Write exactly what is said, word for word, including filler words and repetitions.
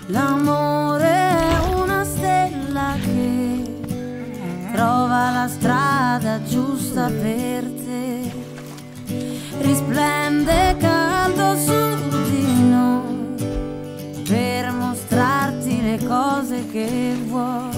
L'amore è una stella che trova la strada giusta per te, risplende caldo su di noi per mostrarti le cose che vuoi.